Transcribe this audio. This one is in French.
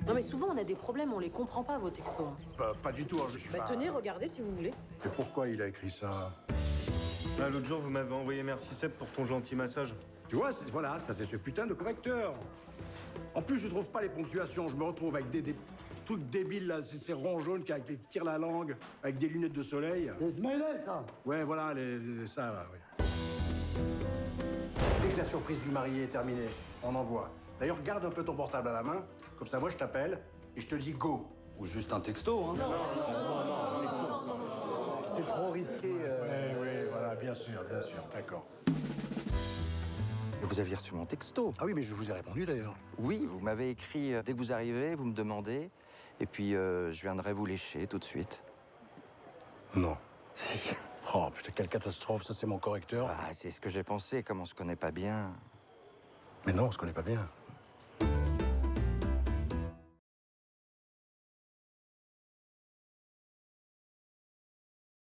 Non mais souvent on a des problèmes, on les comprend pas vos textos. Bah, pas du tout, hein, je suis Bah pas... tenez, regardez si vous voulez. Mais pourquoi il a écrit ça? Ah, l'autre jour, vous m'avez envoyé merci Seb pour ton gentil massage. Tu vois, voilà, ça c'est ce putain de correcteur. En plus, je trouve pas les ponctuations, je me retrouve avec des trucs débiles, là, ces ronds jaunes qui tirent la langue, avec des lunettes de soleil. Les smileys, ça. Ouais, voilà, ça, là, oui. Dès que la surprise du marié est terminée, on envoie. D'ailleurs, garde un peu ton portable à la main, comme ça, moi, je t'appelle et je te dis go. Ou juste un texto, hein. C'est trop risqué. Oui, voilà, bien sûr, d'accord. Vous aviez reçu mon texto. Ah oui, mais je vous ai répondu, d'ailleurs. Oui, vous m'avez écrit dès que vous arrivez, vous me demandez, et puis je viendrai vous lécher tout de suite. Non. Oh, putain, quelle catastrophe, ça, c'est mon correcteur. Ah, c'est ce que j'ai pensé, comme on se connaît pas bien. Mais non, on se connaît pas bien.